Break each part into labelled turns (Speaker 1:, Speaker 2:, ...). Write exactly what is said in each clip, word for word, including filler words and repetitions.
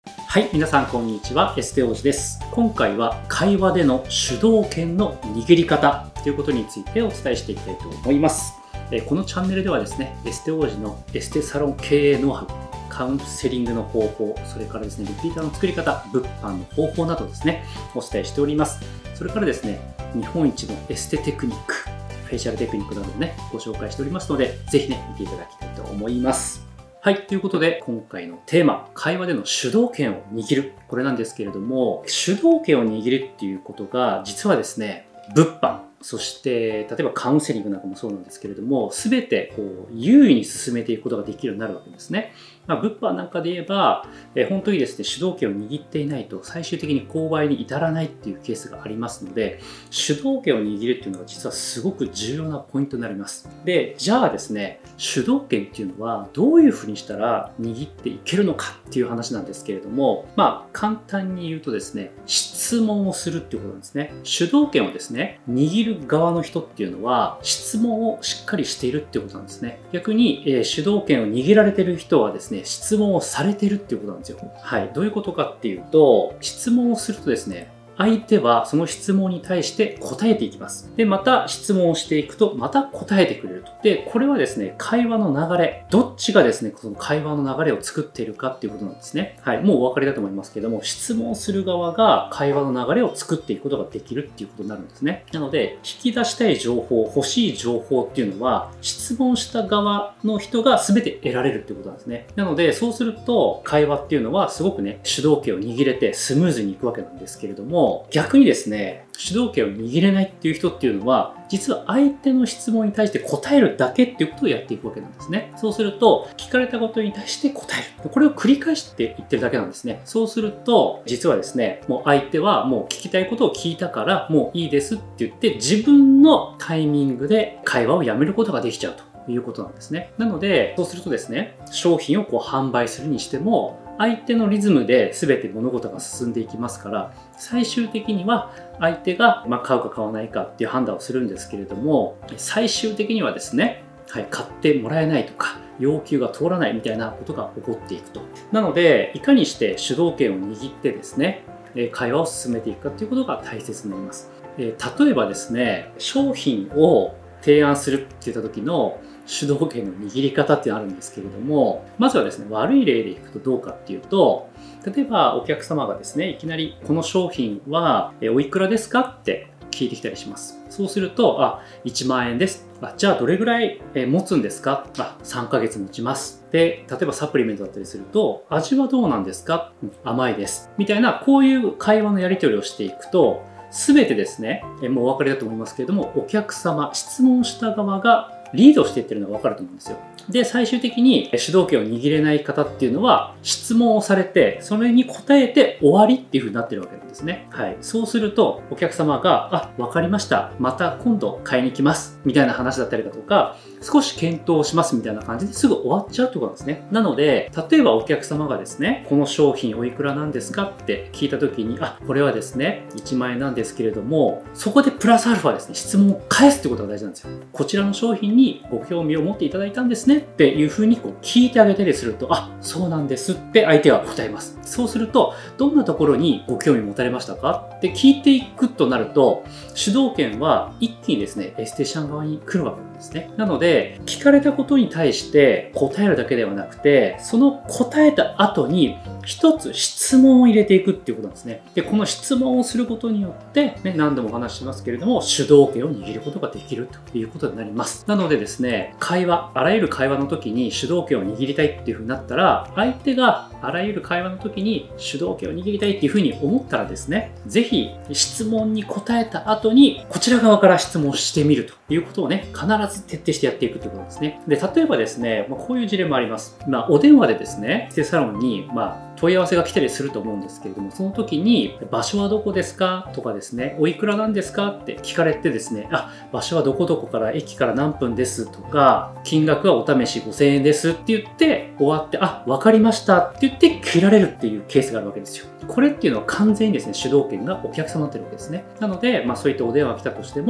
Speaker 1: はい、皆さんこんにちは、エステ王子です。今回は会話での主導権の握り方ということについてお伝えしていきたいと思います。このチャンネルではですね、エステ王子のエステサロン経営ノウハウ、カウンセリングの方法、それからですね、リピーターの作り方、物販の方法などですね、お伝えしております。それからですね、日本一のエステテクニック、フェイシャルテクニックなどをね、ご紹介しておりますので、ぜひね、見ていただきたいと思います。はい。ということで、今回のテーマ、会話での主導権を握る。これなんですけれども、主導権を握るっていうことが、実はですね、物販、そして、例えばカウンセリングなんかもそうなんですけれども、すべてこう優位に進めていくことができるようになるわけですね。まあ、物販なんかで言えば、え本当にですね、主導権を握っていないと最終的に購買に至らないっていうケースがありますので、主導権を握るっていうのが実はすごく重要なポイントになります。で、じゃあですね、主導権っていうのはどういうふうにしたら握っていけるのかっていう話なんですけれども、まあ、簡単に言うとですね、質問をするっていうことなんですね。主導権をですね、握る側の人っていうのは質問をしっかりしているっていうことなんですね。逆に、えー、主導権を握られている人はですね、質問をされているっていうことなんですよ。はい。どういうことかっていうと、質問をするとですね、相手はその質問に対して答えていきます。で、また質問をしていくと、また答えてくれると。で、これはですね、会話の流れ、どっちがですね、その会話の流れを作っているかっていうことなんですね。はい、もうお分かりだと思いますけども、質問する側が会話の流れを作っていくことができるっていうことになるんですね。なので、引き出したい情報、欲しい情報っていうのは、質問した側の人が全て得られるっていうことなんですね。なので、そうすると、会話っていうのはすごくね、主導権を握れてスムーズにいくわけなんですけれども、逆にですね、主導権を握れないっていう人っていうのは、実は相手の質問に対して答えるだけっていうことをやっていくわけなんですね。そうすると、聞かれたことに対して答える。これを繰り返していってるだけなんですね。そうすると、実はですね、もう相手はもう聞きたいことを聞いたから、もういいですって言って、自分のタイミングで会話をやめることができちゃうということなんですね。なので、そうするとですね、商品をこう販売するにしても、相手のリズムで全て物事が進んでいきますから、最終的には相手がまあ買うか買わないかっていう判断をするんですけれども、最終的にはですね、はい、買ってもらえないとか、要求が通らないみたいなことが起こっていくと。なので、いかにして主導権を握ってですね、会話を進めていくかということが大切になります。例えばですね、商品を提案するっていった時の主導権の握り方っていうのがあるんですけれども、まずはですね、悪い例でいくとどうかっていうと、例えばお客様がですね、いきなりこの商品はおいくらですかって聞いてきたりします。そうすると、あ、いちまんえんです。あ、じゃあどれぐらい持つんですか？あ、さんかげつ持ちます。で、例えばサプリメントだったりすると、味はどうなんですか？うん、甘いです。みたいな、こういう会話のやり取りをしていくと、すべてですね、もうお分かりだと思いますけれども、お客様、質問した側がリードしていってるのが分かると思うんですよ。で、最終的に主導権を握れない方っていうのは、質問をされて、それに答えて終わりっていう風になってるわけなんですね。はい。そうすると、お客様が、あ、分かりました。また今度買いに来ます。みたいな話だったりだとか、少し検討しますみたいな感じですぐ終わっちゃうってことなんですね。なので、例えばお客様がですね、この商品おいくらなんですかって聞いたときに、あ、これはですね、いちまんえんなんですけれども、そこでプラスアルファですね、質問を返すってことが大事なんですよ。こちらの商品にご興味を持っていただいたんですねっていうふうにこう聞いてあげたりすると、あ、そうなんですって相手は答えます。そうすると、どんなところにご興味持たれましたかって聞いていくとなると、主導権は一気にですね、エステシャン側に来るわけなんですね。なので、聞かれたことに対して答えるだけではなくて、その答えた後に一つ質問を入れていくっていうことなんですね。で、この質問をすることによって、ね、何度もお話ししますけれども、主導権を握ることができるということになります。なのでですね、会話、あらゆる会話の時に主導権を握りたいっていうふうになったら、相手があらゆる会話の時に主導権を握りたいっていうふうに思ったらですね、ぜひ質問に答えた後に、こちら側から質問してみるということをね、必ず徹底してやっていくということですね。で、例えばですね、まあ、こういう事例もあります。まあ、お電話でですね、エステサロンに、まあ、問い合わせが来たりすると思うんですけれども、その時に、場所はどこですかとかですね、おいくらなんですかって聞かれてですね、あ、場所はどこどこから駅から何分ですとか、金額はお試しごせんえんですって言って終わって、あ、わかりましたって言って切られるっていうケースがあるわけですよ。これっていうのは完全にですね、主導権がお客様になってるわけですね。なので、まあそういったお電話が来たとしても、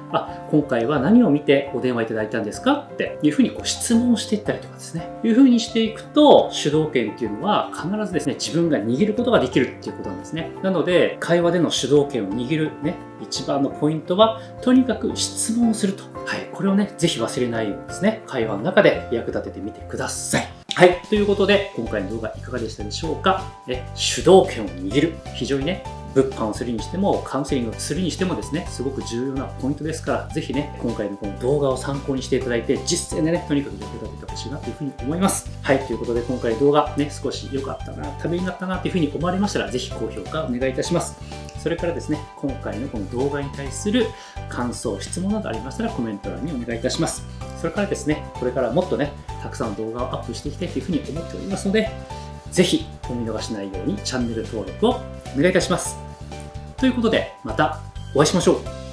Speaker 1: あ、今回は何を見てお電話いただいたんですかっていうふうにこう質問していったりとかですね、いうふうにしていくと、主導権っていうのは必ずですね、自分が握ることができるっていうことなんですね。なので、会話での主導権を握るね、一番のポイントは、とにかく質問をすると。はい。これをね、ぜひ忘れないようにですね、会話の中で役立ててみてください。はい。ということで、今回の動画いかがでしたでしょうか。ね、主導権を握る。非常にね、物販をするにしても、カウンセリングをするにしてもですね、すごく重要なポイントですから、ぜひね、今回のこの動画を参考にしていただいて、実践でね、とにかく役立ててほしいなというふうに思います。はい。ということで、今回動画ね、少し良かったな、ためになったなというふうに思われましたら、ぜひ高評価お願いいたします。それからですね、今回のこの動画に対する感想、質問などありましたらコメント欄にお願いいたします。それからですね、これからもっとね、たくさんの動画をアップしていきたいというふうに思っておりますので、ぜひお見逃しないようにチャンネル登録をお願いいたします。ということで、またお会いしましょう。